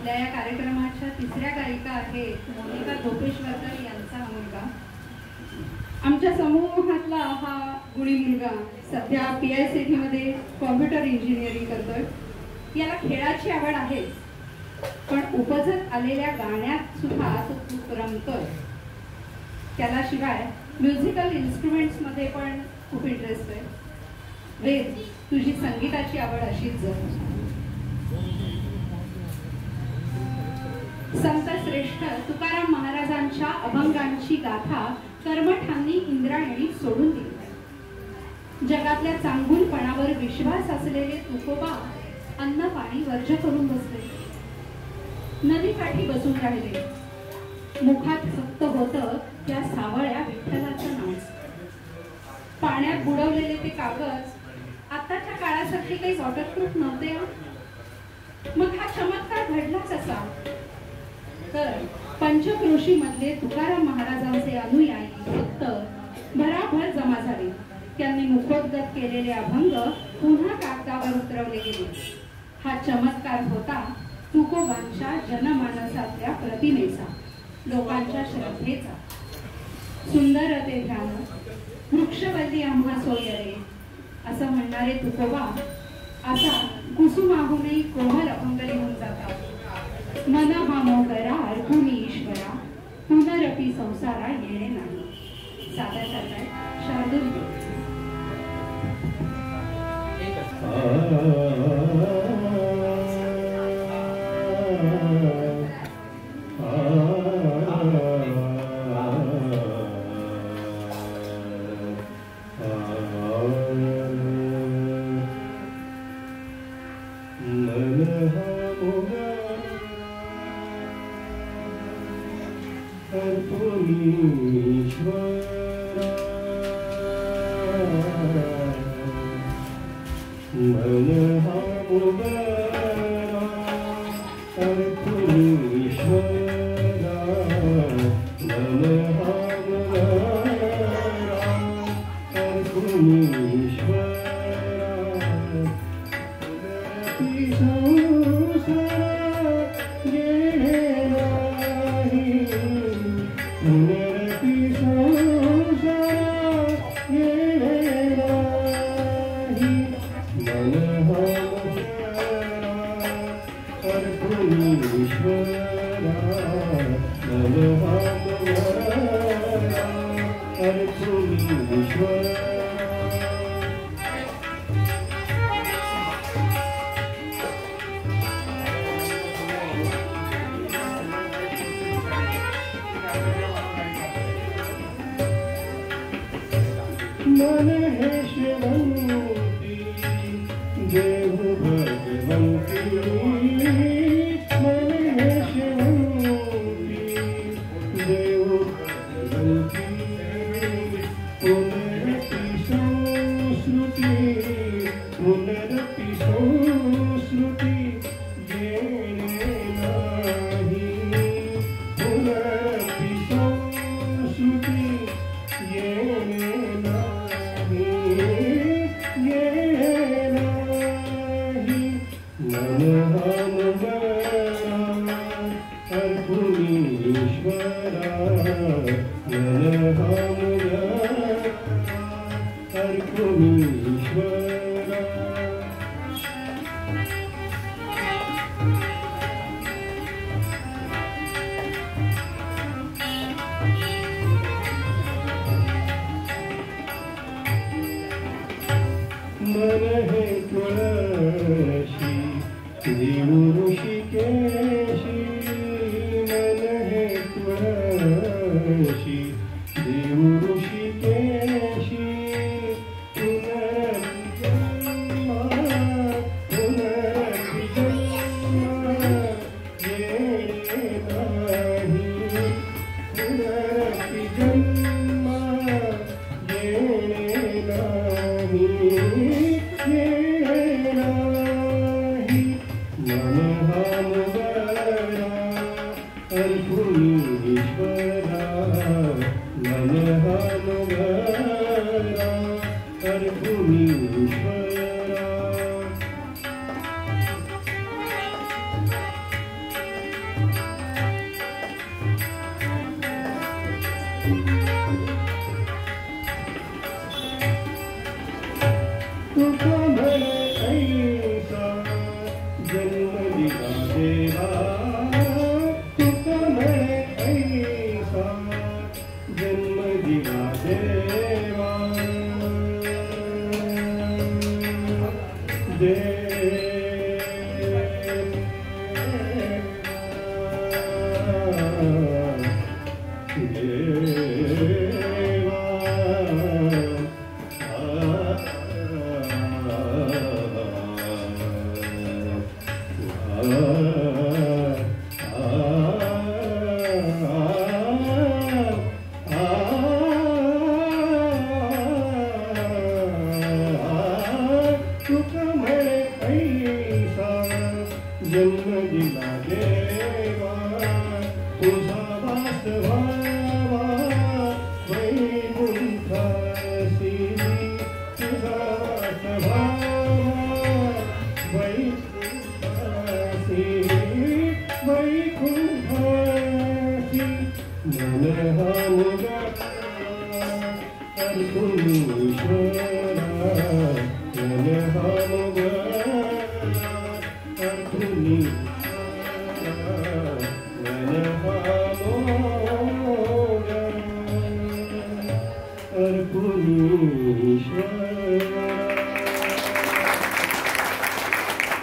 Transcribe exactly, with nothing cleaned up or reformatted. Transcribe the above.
आपल्या या कार्यक्रमाच्या तिसऱ्या गायिका आहेत मोनिका गोपेश्वरकर यांचा मुलगा. आमच्या समूहातला हा गुणी मुलगा सध्या पी आय सी टी मध्ये कॉम्प्युटर इंजिनिअरिंग करतोय. याला खेळाची आवड आहे, पण उपजत आलेल्या गाण्यात सुद्धा तो खूप रमतोय. त्याला शिवाय म्युझिकल इन्स्ट्रुमेंट्स मध्ये पण खूप इंटरेस्ट आहे. वेद, तुझी संगीताची आवड अशीच जर. संत श्रेष्ठ तुकाराम महाराजांच्या अभंगांची गाथा कर्मठांनी इंद्रायणी सोडून दिली. जगातल्या चांगुलपणावर विश्वास असलेले तुकोबा अन्न पाणी वर्ज करून बसले. नदीकाठी बसून राहिले. मुखात फक्त होतं त्या सावळ्या विठ्ठलाचं नाव. पाण्यात बुडवलेले ते कागद आताच्या काळासाठी काही वॉटरप्रूफ नव्हते. मग हा चमत्कार घडला कसा? तर पंचक्रोशी मधले तुकाराम महाराजांचे अनुयायी फक्त भराभर जमा झाले. त्यांनी मुखोद्गत केलेले अभंग पुन्हा कागदावर उतरवले गेले. हा चमत्कार होता तुकोबांच्या जनमानसातल्या प्रतिमेचा, लोकांच्या श्रद्धेचा. सुंदर ते ध्यान वृक्षवल्ली आम्हा सोयरे असं म्हणणारे तुकोबा असा कुसुमाहूनही कोमल अभंग लिहून जातात. मन हा मोकरा अर्पुनी ईश्वरा पुनरपी संसारा येणे नाही. सादर करताय शार्दूल. जन्म दिला देवा तुका म्हणे ऐसा जन्म दिला देवा जन्म दिला देवा तुझा वास व्हावा वैकुंठासी तुझा वास व्हावा वैकुंठासी वैकुंठासी मन हा मुगा अर्जुन